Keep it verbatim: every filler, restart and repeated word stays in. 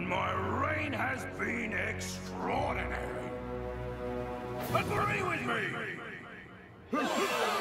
and my reign has been extraordinary. Agree with me!